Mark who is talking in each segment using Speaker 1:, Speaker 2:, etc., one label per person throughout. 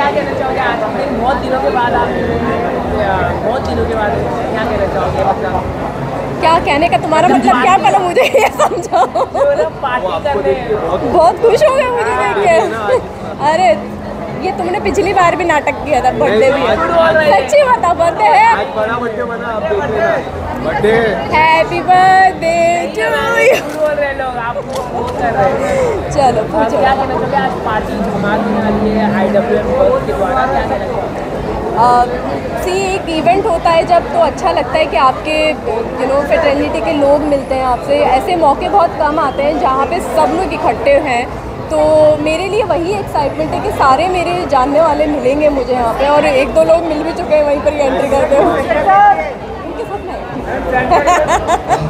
Speaker 1: क्या कहना चाहोगे आज बहुत दिनों के बाद आप बहुत दिनों के बाद क्या कहना चाहोगे? मतलब
Speaker 2: क्या कहने का तुम्हारा मतलब क्या, पहले मुझे ये समझाओ।
Speaker 1: पार्टी कर रहे हैं,
Speaker 2: बहुत खुश हो गए मुझे देख के। अरे ये तुमने पिछली बार भी नाटक किया था, बर्थडे भी सच्ची बता, बर्थडे है,
Speaker 3: बड़ा बर्थडे बना, आप देख लेना birthday.
Speaker 2: Happy birthday to you.
Speaker 1: बोल रहे लोग, आप वो कर रहे हैं।
Speaker 2: चलो पूछो।
Speaker 1: क्या कहना चाहोगे आज पार्टी धमाल होने वाली है IWM के द्वारा, क्या कहना चाहोगे?
Speaker 2: सी एक इवेंट होता है जब, तो अच्छा लगता है कि आपके फ्रेटर्निटी के लोग मिलते हैं आपसे। ऐसे मौके बहुत कम आते हैं जहाँ पे सब लोग इकट्ठे हैं, तो मेरे लिए वही एक्साइटमेंट है कि सारे मेरे जानने वाले मिलेंगे मुझे यहाँ पे, और एक दो लोग मिल भी चुके हैं वहीं पर ही एंट्री करते हुए। उनके साथ नहीं।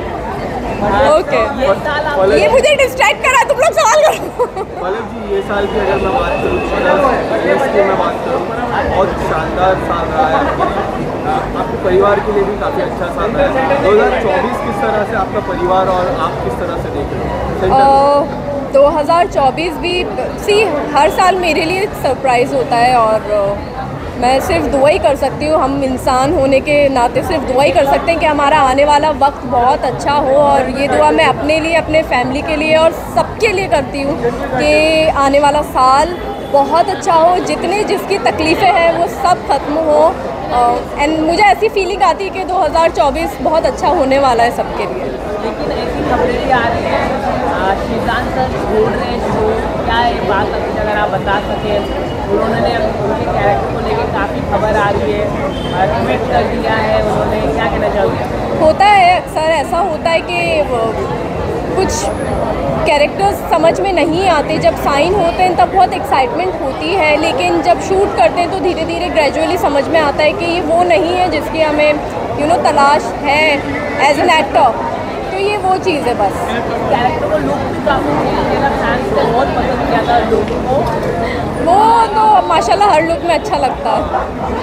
Speaker 2: ओके, ये मुझे डिस्ट्रैक्ट करा, तुम लोग सवाल करो।
Speaker 3: पलक जी, ये साल की अगर मैं बात करूँ, की मैं बात करूँ, बहुत शानदार साल रहा है। आपके परिवार के लिए भी काफ़ी अच्छा साल रहा है। 2024 किस तरह से आपका परिवार और आप किस तरह से देख रहे हो?
Speaker 2: 2024 भी सी हर साल मेरे लिए सरप्राइज़ होता है, और मैं सिर्फ दुआ ही कर सकती हूँ, हम इंसान होने के नाते सिर्फ दुआ ही कर सकते हैं कि हमारा आने वाला वक्त बहुत अच्छा हो। और ये दुआ मैं अपने लिए, अपने फैमिली के लिए और सबके लिए करती हूँ कि आने वाला साल बहुत अच्छा हो, जितने जिसकी तकलीफ़ें हैं वो सब ख़त्म हो। एंड मुझे ऐसी फीलिंग आती है कि 2024 बहुत अच्छा होने वाला है सबके लिए।
Speaker 1: लेकिन ऐसी खबरें भी आ रही हैं, श्रीकांत सर छोड़ रहे हैं शो, क्या है बात अभी अगर आप बता सकें? उन्होंने उनके कैरेक्टर को लेकर काफ़ी खबर आ रही है, ट्वीट कर दिया है उन्होंने, क्या कहना चाहोगे?
Speaker 2: होता है अक्सर ऐसा होता है कि कुछ कैरेक्टर्स समझ में नहीं आते, जब साइन होते हैं तब बहुत एक्साइटमेंट होती है, लेकिन जब शूट करते हैं तो धीरे धीरे ग्रेजुअली समझ में आता है कि ये वो नहीं है जिसकी हमें तलाश है एज एन एक्टर। तो ये वो चीज़ है बस।
Speaker 1: कैरेक्टर को लुक भी काफ़ी मेरा फैंस को बहुत पसंद किया था लुक को,
Speaker 2: वो तो माशाल्लाह हर लुक में अच्छा लगता है।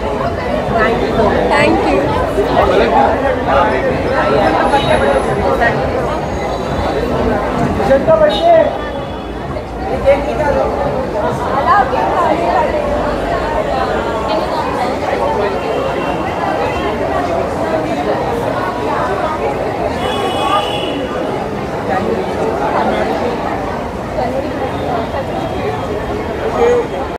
Speaker 2: Thank you.
Speaker 1: जनता